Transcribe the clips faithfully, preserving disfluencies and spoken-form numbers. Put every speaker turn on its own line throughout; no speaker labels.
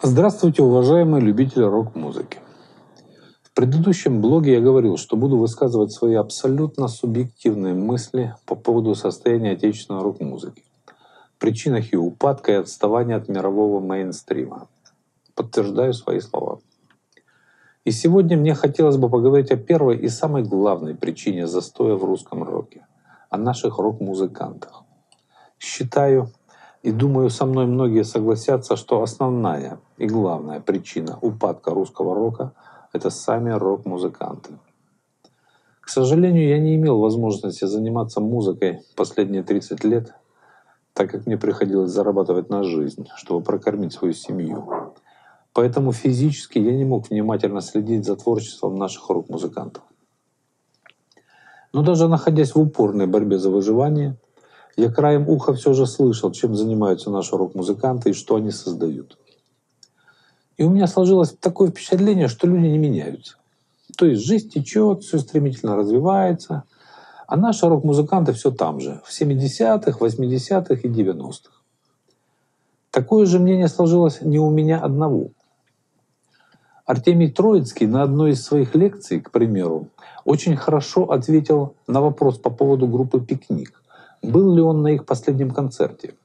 Здравствуйте, уважаемые любители рок-музыки. В предыдущем блоге я говорил, что буду высказывать свои абсолютно субъективные мысли по поводу состояния отечественной рок-музыки, причинах ее упадка и отставания от мирового мейнстрима. Подтверждаю свои слова. И сегодня мне хотелось бы поговорить о первой и самой главной причине застоя в русском роке – о наших рок-музыкантах. Считаю, и думаю, со мной многие согласятся, что основная и главная причина упадка русского рока – это сами рок-музыканты. К сожалению, я не имел возможности заниматься музыкой последние тридцать лет, так как мне приходилось зарабатывать на жизнь, чтобы прокормить свою семью. Поэтому физически я не мог внимательно следить за творчеством наших рок-музыкантов. Но даже находясь в упорной борьбе за выживание, я краем уха все же слышал, чем занимаются наши рок-музыканты и что они создают. И у меня сложилось такое впечатление, что люди не меняются. То есть жизнь течет, все стремительно развивается, а наши рок-музыканты все там же, в семидесятых, восьмидесятых и девяностых. Такое же мнение сложилось не у меня одного. Артемий Троицкий на одной из своих лекций, к примеру, очень хорошо ответил на вопрос по поводу группы «Пикник». Был ли он на их последнем концерте?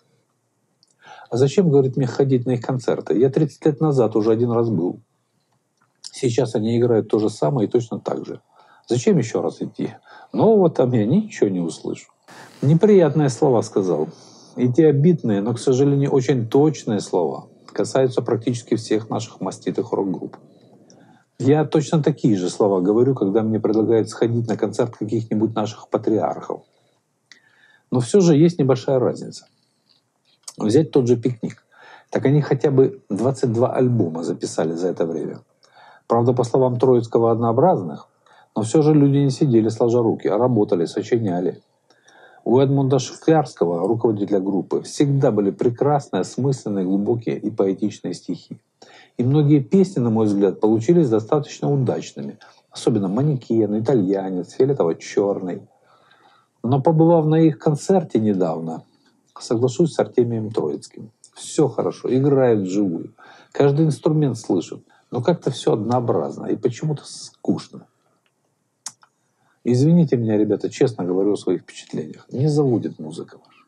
А зачем, говорит, мне ходить на их концерты? Я тридцать лет назад уже один раз был. Сейчас они играют то же самое и точно так же. Зачем еще раз идти? Нового там я ничего не услышу. Неприятные слова сказал. И те обидные, но, к сожалению, очень точные слова касаются практически всех наших маститых рок-групп. Я точно такие же слова говорю, когда мне предлагают сходить на концерт каких-нибудь наших патриархов. Но все же есть небольшая разница. Взять тот же «Пикник». Так они хотя бы двадцать два альбома записали за это время. Правда, по словам Троицкого, однообразных, но все же люди не сидели сложа руки, а работали, сочиняли. У Эдмунда Шклярского, руководителя группы, всегда были прекрасные, осмысленные, глубокие и поэтичные стихи. И многие песни, на мой взгляд, получились достаточно удачными. Особенно «Манекен», «Итальянец», «Фиолетово-черный». Но побывав на их концерте недавно, соглашусь с Артемием Троицким. Все хорошо, играют вживую. Каждый инструмент слышит, но как-то все однообразно и почему-то скучно. Извините меня, ребята, честно говорю о своих впечатлениях. Не заводит музыка ваша.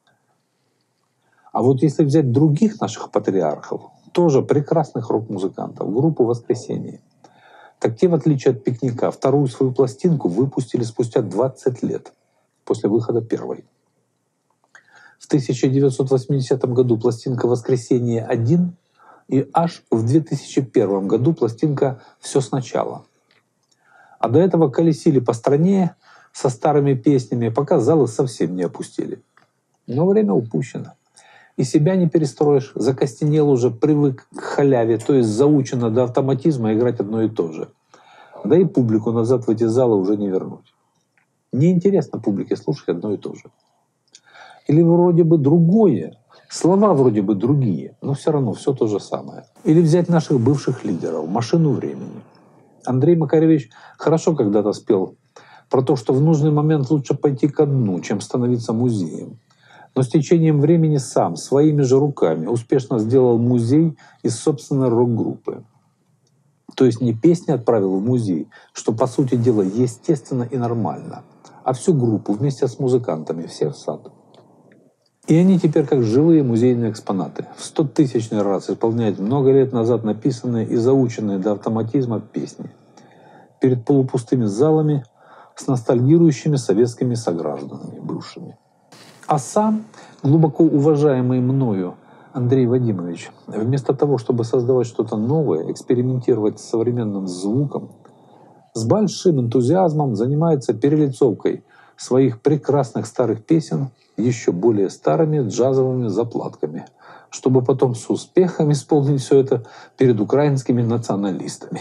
А вот если взять других наших патриархов, тоже прекрасных рок-музыкантов, группу «Воскресенье», так те, в отличие от «Пикника», вторую свою пластинку выпустили спустя двадцать лет после выхода первой. В тысяча девятьсот восьмидесятом году пластинка «Воскресенье один» и аж в две тысячи первом году пластинка «Все сначала». А до этого колесили по стране со старыми песнями, пока залы совсем не опустили. Но время упущено. И себя не перестроишь, закостенел уже, привык к халяве, то есть заучено до автоматизма играть одно и то же. Да и публику назад в эти залы уже не вернуть. Неинтересно публике слушать одно и то же. Или вроде бы другое, слова вроде бы другие, но все равно все то же самое. Или взять наших бывших лидеров, «Машину времени». Андрей Макаревич хорошо когда-то спел про то, что в нужный момент лучше пойти ко дну, чем становиться музеем. Но с течением времени сам, своими же руками, успешно сделал музей из собственной рок-группы. То есть не песни отправил в музей, что по сути дела естественно и нормально, а всю группу вместе с музыкантами, все в сад. И они теперь как живые музейные экспонаты. В стотысячный раз исполняют много лет назад написанные и заученные до автоматизма песни. Перед полупустыми залами с ностальгирующими советскими согражданами бывшими. А сам, глубоко уважаемый мною Андрей Вадимович, вместо того, чтобы создавать что-то новое, экспериментировать с современным звуком, с большим энтузиазмом занимается перелицовкой своих прекрасных старых песен еще более старыми джазовыми заплатками, чтобы потом с успехом исполнить все это перед украинскими националистами.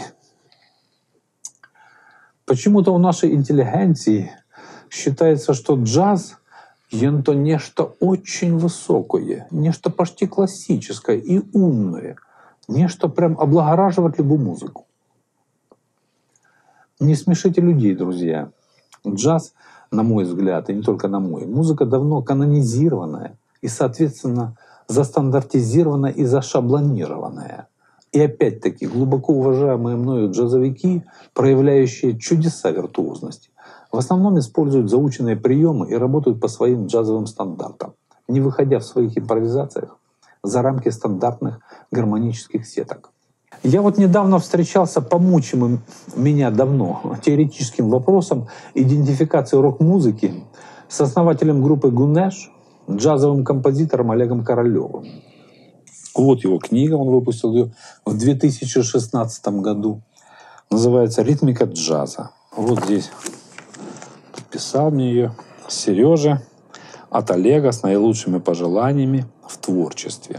Почему-то у нашей интеллигенции считается, что джаз – это нечто очень высокое, нечто почти классическое и умное, нечто прям облагораживает любую музыку. Не смешите людей, друзья. Джаз, на мой взгляд, и не только на мой, музыка давно канонизированная и, соответственно, застандартизированная и зашаблонированная. И опять-таки глубоко уважаемые мною джазовики, проявляющие чудеса виртуозности, в основном используют заученные приемы и работают по своим джазовым стандартам, не выходя в своих импровизациях за рамки стандартных гармонических сеток. Я вот недавно встречался по мучимым меня давно теоретическим вопросам идентификации рок-музыки с основателем группы «Гунеш», джазовым композитором Олегом Королевым. Вот его книга, он выпустил ее в две тысячи шестнадцатом году. Называется «Ритмика джаза». Вот здесь подписал мне ее Сережа от Олега с наилучшими пожеланиями в творчестве.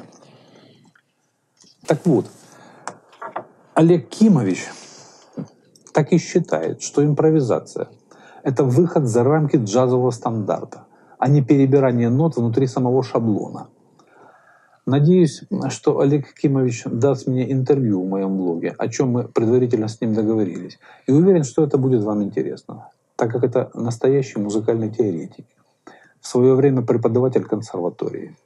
Так вот, Олег Кимович так и считает, что импровизация — это выход за рамки джазового стандарта, а не перебирание нот внутри самого шаблона. Надеюсь, что Олег Кимович даст мне интервью в моем блоге, о чем мы предварительно с ним договорились. И уверен, что это будет вам интересно, так как это настоящий музыкальный теоретик, в свое время преподаватель консерватории.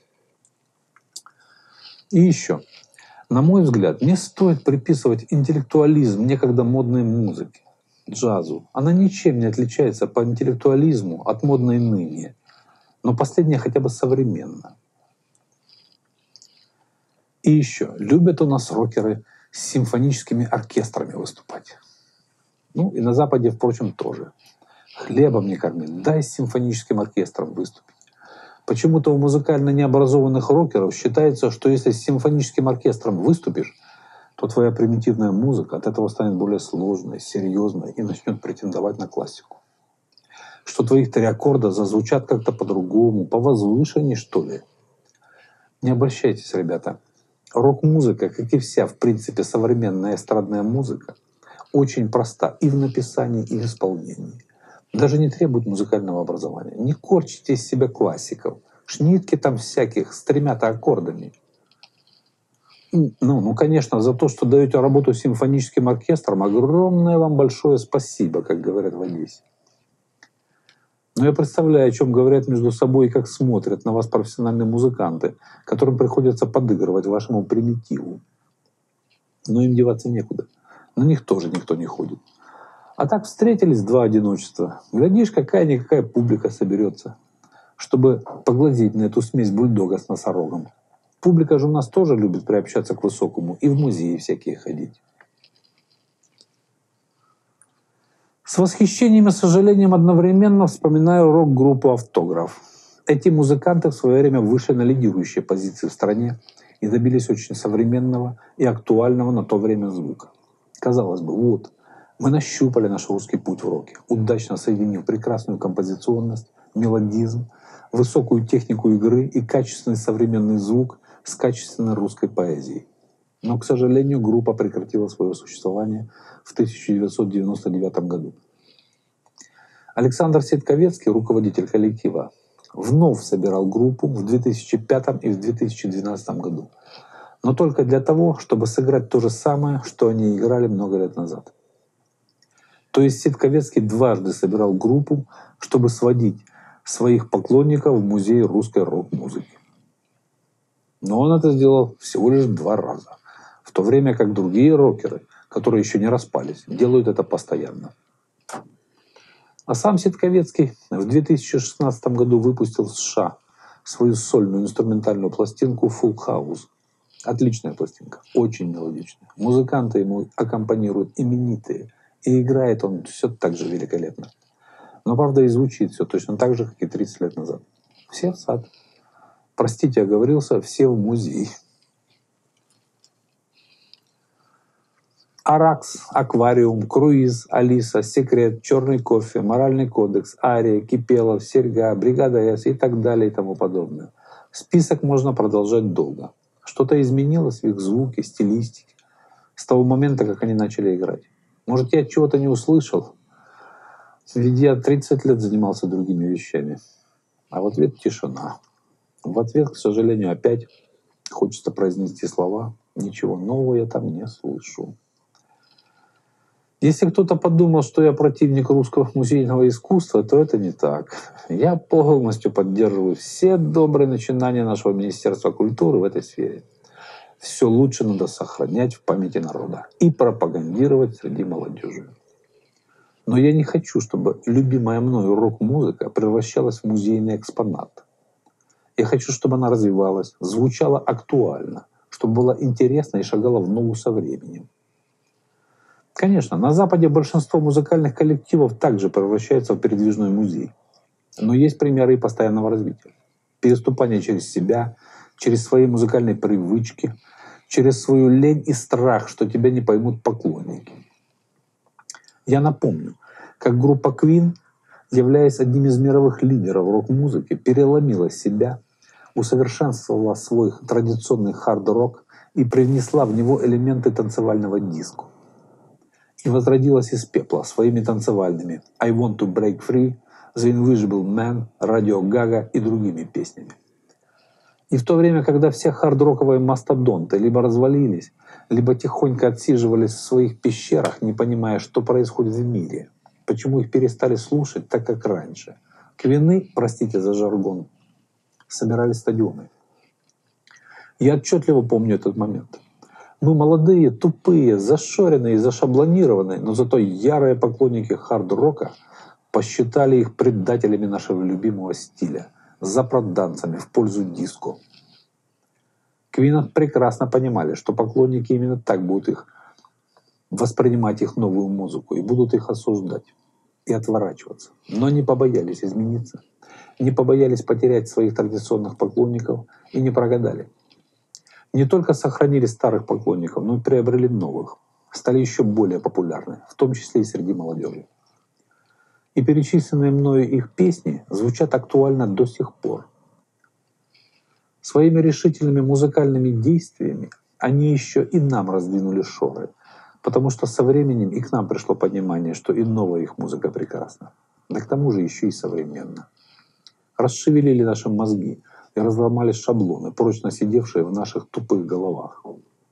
И еще. На мой взгляд, не стоит приписывать интеллектуализм некогда модной музыке, джазу. Она ничем не отличается по интеллектуализму от модной ныне, но последняя хотя бы современна. И еще, любят у нас рокеры с симфоническими оркестрами выступать. Ну и на Западе, впрочем, тоже. Хлебом не кормить, дай с симфоническим оркестром выступить. Почему-то у музыкально необразованных рокеров считается, что если с симфоническим оркестром выступишь, то твоя примитивная музыка от этого станет более сложной, серьезной и начнет претендовать на классику. Что твои три аккорда зазвучат как-то по-другому, повозвышеннее, что ли. Не обольщайтесь, ребята. Рок-музыка, как и вся, в принципе, современная эстрадная музыка, очень проста и в написании, и в исполнении. Даже не требует музыкального образования. Не корчите из себя классиков. Шнитки там всяких с тремя-то аккордами. Ну, ну, конечно, за то, что даете работу симфоническим оркестрам, огромное вам большое спасибо, как говорят в Одессе. Но я представляю, о чем говорят между собой и как смотрят на вас профессиональные музыканты, которым приходится подыгрывать вашему примитиву. Но им деваться некуда. На них тоже никто не ходит. А так встретились два одиночества. Глядишь, какая-никакая публика соберется, чтобы поглазеть на эту смесь бульдога с носорогом. Публика же у нас тоже любит приобщаться к высокому и в музеи всякие ходить. С восхищением и сожалением одновременно вспоминаю рок-группу «Автограф». Эти музыканты в свое время вышли на лидирующие позиции в стране и добились очень современного и актуального на то время звука. Казалось бы, вот, мы нащупали наш русский путь в роке, удачно соединив прекрасную композиционность, мелодизм, высокую технику игры и качественный современный звук с качественной русской поэзией. Но, к сожалению, группа прекратила свое существование в тысяча девятьсот девяносто девятом году. Александр Ситковецкий, руководитель коллектива, вновь собирал группу в две тысячи пятом и в две тысячи двенадцатом году. Но только для того, чтобы сыграть то же самое, что они играли много лет назад. То есть Ситковецкий дважды собирал группу, чтобы сводить своих поклонников в музей русской рок-музыки. Но он это сделал всего лишь два раза. В то время как другие рокеры, которые еще не распались, делают это постоянно. А сам Ситковецкий в две тысячи шестнадцатом году выпустил в США свою сольную инструментальную пластинку «Full House». Отличная пластинка, очень мелодичная. Музыканты ему аккомпанируют именитые. И играет он все так же великолепно. Но, правда, и звучит все точно так же, как и тридцать лет назад. Все в сад. Простите, оговорился, все в музей. Аракс, Аквариум, Круиз, Алиса, Секрет, Черный кофе, Моральный кодекс, Ария, Кипелов, Серьга, Бригада С и так далее и тому подобное. Список можно продолжать долго. Что-то изменилось в их звуке, стилистике с того момента, как они начали играть. Может, я чего-то не услышал, ведь я тридцать лет занимался другими вещами. А в ответ тишина. В ответ, к сожалению, опять хочется произнести слова. Ничего нового я там не слышу. Если кто-то подумал, что я противник русского музейного искусства, то это не так. Я полностью поддерживаю все добрые начинания нашего Министерства культуры в этой сфере. все лучше надо сохранять в памяти народа и пропагандировать среди молодежи. Но я не хочу, чтобы любимая мною рок-музыка превращалась в музейный экспонат. Я хочу, чтобы она развивалась, звучала актуально, чтобы была интересна и шагала в ногу со временем. Конечно, на Западе большинство музыкальных коллективов также превращаются в передвижной музей. Но есть примеры и постоянного развития. Переступание через себя, через свои музыкальные привычки, через свою лень и страх, что тебя не поймут поклонники. Я напомню, как группа Queen, являясь одним из мировых лидеров рок-музыки, переломила себя, усовершенствовала свой традиционный хард-рок и привнесла в него элементы танцевального диско. И возродилась из пепла своими танцевальными «I Want to Break Free», «The Invisible Man», «Radio Gaga» и другими песнями. И в то время, когда все хард-роковые мастодонты либо развалились, либо тихонько отсиживались в своих пещерах, не понимая, что происходит в мире, почему их перестали слушать так, как раньше, Квины, простите за жаргон, собирали стадионы. Я отчетливо помню этот момент. Мы молодые, тупые, зашоренные и зашаблонированные, но зато ярые поклонники хард-рока посчитали их предателями нашего любимого стиля, запроданцами в пользу диско. Квин прекрасно понимали, что поклонники именно так будут их воспринимать их новую музыку и будут их осуждать и отворачиваться. Но не побоялись измениться, не побоялись потерять своих традиционных поклонников и не прогадали. Не только сохранили старых поклонников, но и приобрели новых, стали еще более популярны, в том числе и среди молодежи. И перечисленные мною их песни звучат актуально до сих пор. Своими решительными музыкальными действиями они еще и нам раздвинули шоры, потому что со временем и к нам пришло понимание, что и новая их музыка прекрасна, да к тому же еще и современна. Расшевелили наши мозги и разломали шаблоны, прочно сидевшие в наших тупых головах.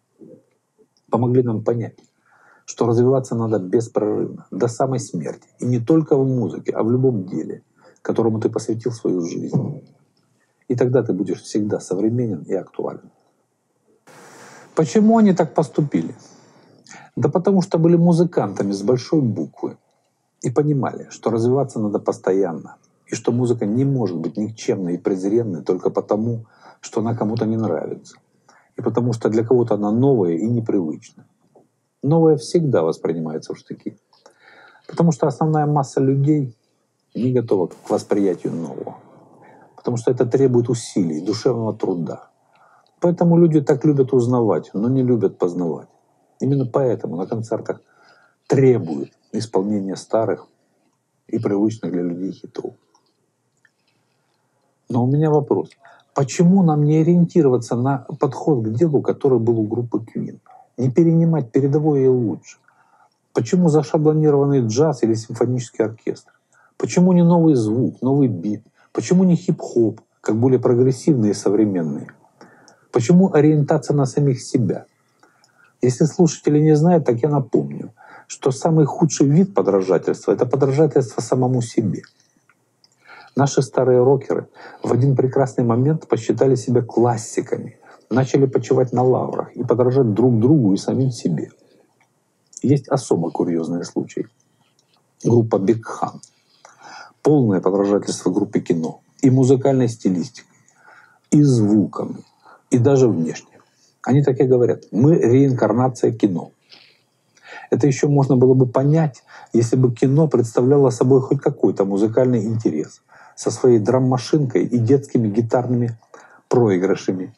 Помогли нам понять, что развиваться надо беспрерывно, до самой смерти. И не только в музыке, а в любом деле, которому ты посвятил свою жизнь. И тогда ты будешь всегда современен и актуален. Почему они так поступили? Да потому что были музыкантами с большой буквы и понимали, что развиваться надо постоянно, и что музыка не может быть никчемной и презренной только потому, что она кому-то не нравится, и потому что для кого-то она новая и непривычна. Новое всегда воспринимается в штыки, потому что основная масса людей не готова к восприятию нового, потому что это требует усилий, душевного труда. Поэтому люди так любят узнавать, но не любят познавать. Именно поэтому на концертах требуют исполнения старых и привычных для людей хитов. Но у меня вопрос. Почему нам не ориентироваться на подход к делу, который был у группы Queen? Не перенимать передовое и лучше? Почему зашаблонированный джаз или симфонический оркестр? Почему не новый звук, новый бит? Почему не хип-хоп, как более прогрессивные и современные? Почему ориентация на самих себя? Если слушатели не знают, так я напомню, что самый худший вид подражательства — это подражательство самому себе. Наши старые рокеры в один прекрасный момент посчитали себя классиками, начали почивать на лаврах и подражать друг другу и самим себе. Есть особо курьезные случаи. Группа Big Hand. Полное подражательство группе Кино. И музыкальной стилистикой, и звуками, и даже внешне. Они так и говорят: мы реинкарнация Кино. Это еще можно было бы понять, если бы Кино представляло собой хоть какой-то музыкальный интерес со своей драм-машинкой и детскими гитарными проигрышами.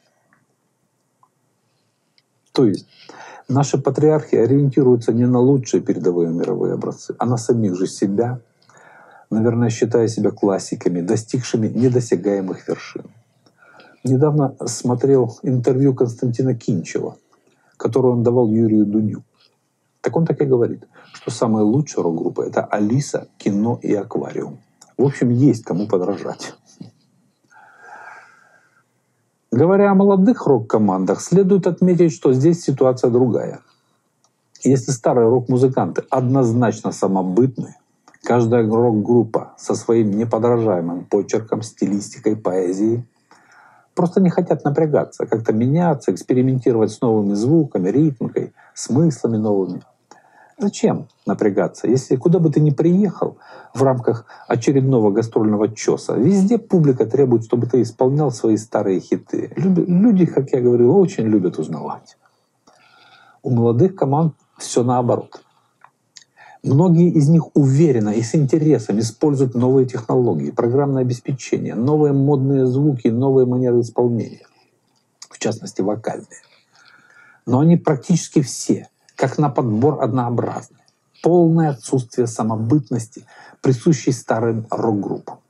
То есть наши патриархи ориентируются не на лучшие передовые мировые образцы, а на самих же себя, наверное, считая себя классиками, достигшими недосягаемых вершин. Недавно смотрел интервью Константина Кинчева, которое он давал Юрию Дудю. Так он так и говорит, что самые лучшие рок-группы — это Алиса, Кино и Аквариум. В общем, есть кому подражать. Говоря о молодых рок-командах, следует отметить, что здесь ситуация другая. Если старые рок-музыканты однозначно самобытны, каждая рок-группа со своим неподражаемым почерком, стилистикой, поэзией, Просто не хотят напрягаться, как-то меняться, экспериментировать с новыми звуками, ритмикой, смыслами новыми. Зачем напрягаться, если куда бы ты ни приехал в рамках очередного гастрольного чёса, везде публика требует, чтобы ты исполнял свои старые хиты. Люди, как я говорил, очень любят узнавать. У молодых команд все наоборот. Многие из них уверенно и с интересом используют новые технологии, программное обеспечение, новые модные звуки, новые манеры исполнения, в частности вокальные. Но они практически все, как на подбор, однообразны. Полное отсутствие самобытности, присущей старым рок-группам.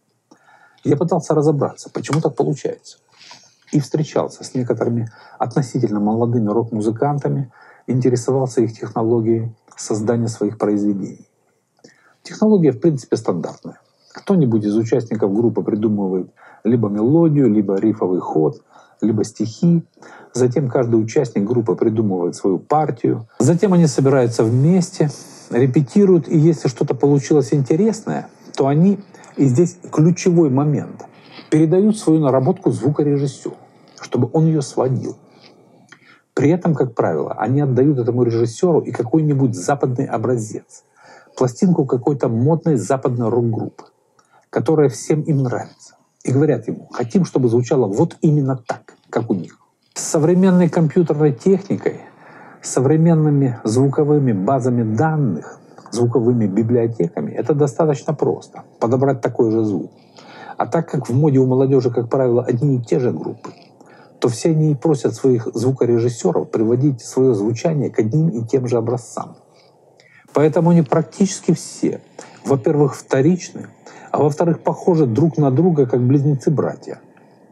Я пытался разобраться, почему так получается. И встречался с некоторыми относительно молодыми рок-музыкантами, интересовался их технологией создания своих произведений. Технология, в принципе, стандартная. Кто-нибудь из участников группы придумывает либо мелодию, либо рифовый ход, либо стихи. Затем каждый участник группы придумывает свою партию. Затем они собираются вместе, репетируют, и если что-то получилось интересное, то они, и здесь ключевой момент, передают свою наработку звукорежиссеру, чтобы он ее сводил. При этом, как правило, они отдают этому режиссеру и какой-нибудь западный образец, пластинку какой-то модной западной рок-группы, которая всем им нравится. И говорят ему: хотим, чтобы звучало вот именно так, как у них. С современной компьютерной техникой, современными звуковыми базами данных, звуковыми библиотеками это достаточно просто — подобрать такой же звук. А так как в моде у молодежи, как правило, одни и те же группы, то все они и просят своих звукорежиссеров приводить свое звучание к одним и тем же образцам. Поэтому они практически все, во-первых, вторичны, а во-вторых, похожи друг на друга, как близнецы-братья.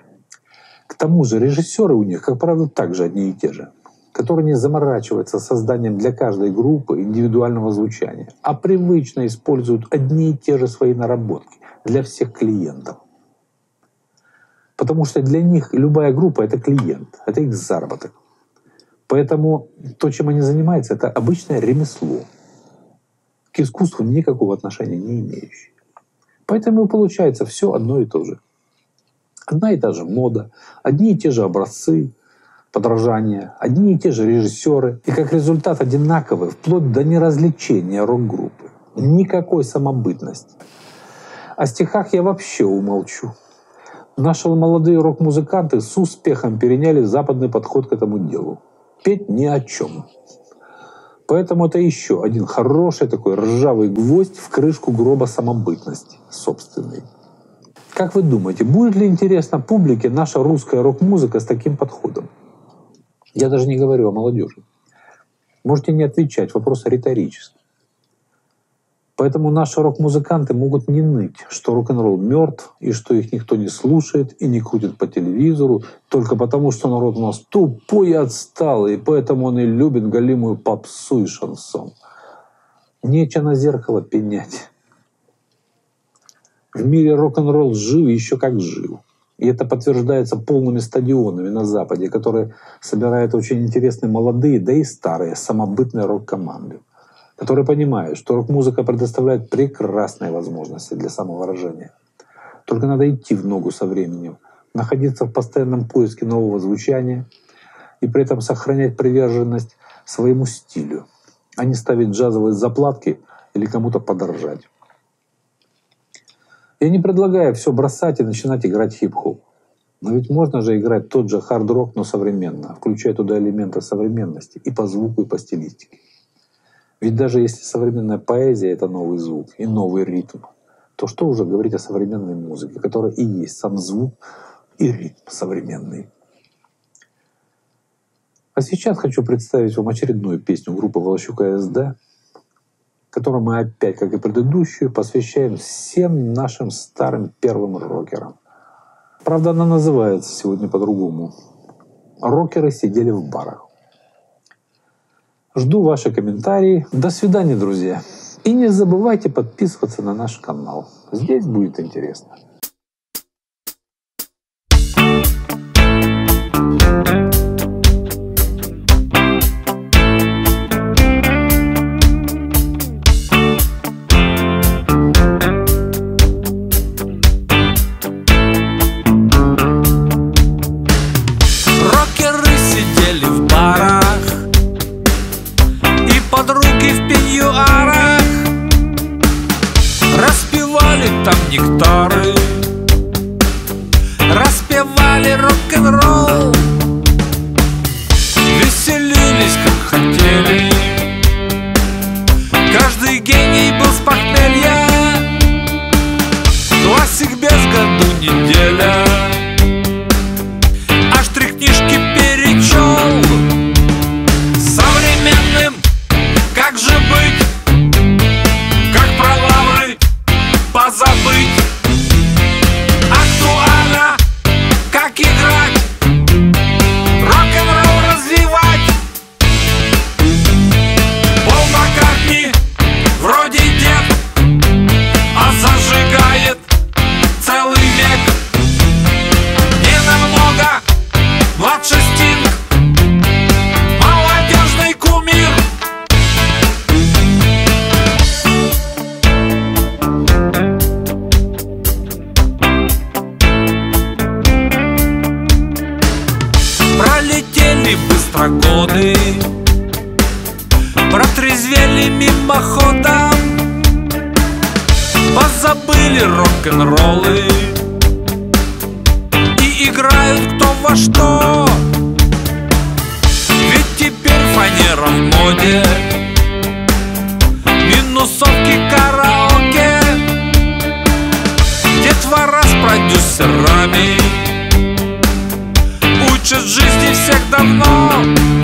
К тому же режиссеры у них, как правило, также одни и те же, которые не заморачиваются созданием для каждой группы индивидуального звучания, а привычно используют одни и те же свои наработки для всех клиентов. Потому что для них любая группа — это клиент, это их заработок. Поэтому то, чем они занимаются, это обычное ремесло, к искусству никакого отношения не имеющее. Поэтому и получается все одно и то же. Одна и та же мода, одни и те же образцы подражания, одни и те же режиссеры. И как результат одинаковые, вплоть до неразличения рок-группы. Никакой самобытности. О стихах я вообще умолчу. Наши молодые рок-музыканты с успехом переняли западный подход к этому делу. Петь ни о чем. Поэтому это еще один хороший такой ржавый гвоздь в крышку гроба самобытности собственной. Как вы думаете, будет ли интересно публике наша русская рок-музыка с таким подходом? Я даже не говорю о молодежи. Можете не отвечать, вопрос риторический. Поэтому наши рок-музыканты могут не ныть, что рок-н-ролл мертв, и что их никто не слушает и не крутит по телевизору, только потому, что народ у нас тупой и отсталый, и поэтому он и любит галимую попсу и шансон. Нечего на зеркало пенять. В мире рок-н-ролл жив и еще как жив. И это подтверждается полными стадионами на Западе, которые собирают очень интересные молодые, да и старые, самобытные рок-команды, которые понимают, что рок-музыка предоставляет прекрасные возможности для самовыражения. Только надо идти в ногу со временем, находиться в постоянном поиске нового звучания и при этом сохранять приверженность своему стилю, а не ставить джазовые заплатки или кому-то подражать. Я не предлагаю все бросать и начинать играть хип-хоп. Но ведь можно же играть тот же хард-рок, но современно, включая туда элементы современности и по звуку, и по стилистике. Ведь даже если современная поэзия — это новый звук и новый ритм, то что уже говорить о современной музыке, которая и есть сам звук и ритм современный. А сейчас хочу представить вам очередную песню группы Волощука СД, которую мы опять, как и предыдущую, посвящаем всем нашим старым первым рокерам. Правда, она называется сегодня по-другому. «Рокеры сидели в барах». Жду ваши комментарии. До свидания, друзья. И не забывайте подписываться на наш канал. Здесь будет интересно.
нектары, распевали рок-н-ролл, веселились как хотели. Каждый гений был с похмелья, классик без году неделя. Аж три книжки перечел. Современным как же быть, как про лавры позабыть. Актуально, как играть, рок-н-ролл развивать. Пол Маккартни вроде дед, а зажигает целый век. Не намного младше Стинг, молодежный кумир. Пролетели быстро годы, протрезвели мимоходом, позабыли рок-н-роллы и играют кто во что. Ведь теперь фанера в моде, минусовки, караоке, детвора с продюсерами учат жизни всех давно.